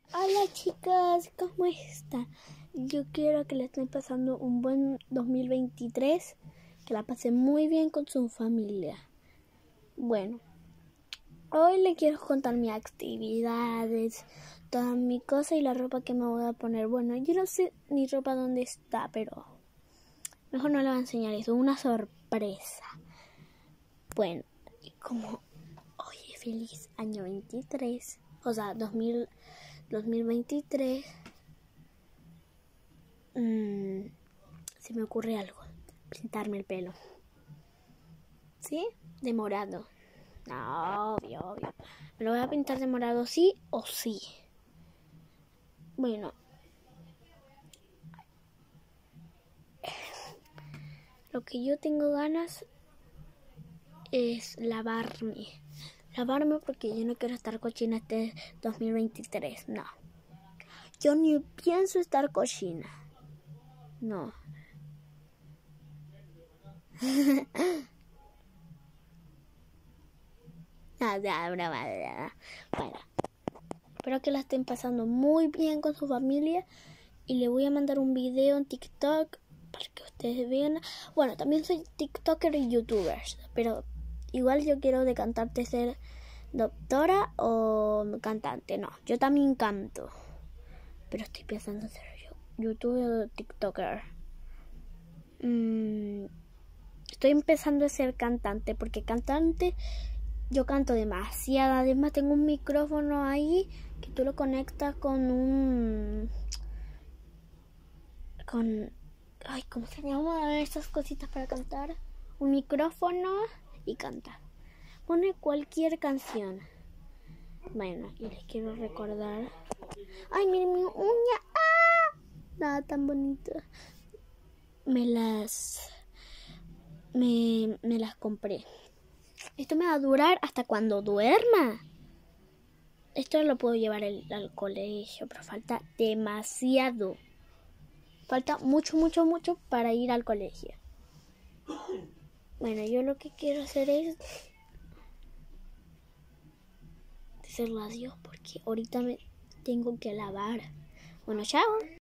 Hola chicas, ¿cómo están? Yo quiero que le estén pasando un buen 2023, que la pasen muy bien con su familia. Bueno, hoy les quiero contar mis actividades, todas mis cosas y la ropa que me voy a poner. Bueno, yo no sé mi ropa dónde está, pero mejor no le voy a enseñar eso, una sorpresa. Bueno, y como hoy es feliz año 23, o sea, 2023, se me ocurre algo, pintarme el pelo. ¿Sí? De morado. No, obvio. Me lo voy a pintar de morado sí o sí. Bueno, lo que yo tengo ganas es lavarme. Lavarme porque yo no quiero estar cochina este 2023. No. Yo ni pienso estar cochina. No. Nada. Bueno, espero que la estén pasando muy bien con su familia y le voy a mandar un video en TikTok para que ustedes vean. Bueno, también soy TikToker y YouTuber, pero igual yo quiero de cantante ser doctora o cantante. No, yo también canto, pero estoy pensando en ser YouTuber o TikToker. Estoy empezando a ser cantante porque cantante yo canto demasiado. Además tengo un micrófono ahí que tú lo conectas con ¿cómo se llaman esas cositas para cantar? Un micrófono y cantar. Pone cualquier canción. Bueno, y les quiero recordar. Ay, miren mi uña. ¡Ah! Nada tan bonito. Me las compré. Esto me va a durar hasta cuando duerma. Esto lo puedo llevar al colegio, pero falta demasiado. Falta mucho para ir al colegio. Bueno, yo lo que quiero hacer es decirle adiós porque ahorita me tengo que lavar. Bueno, chao.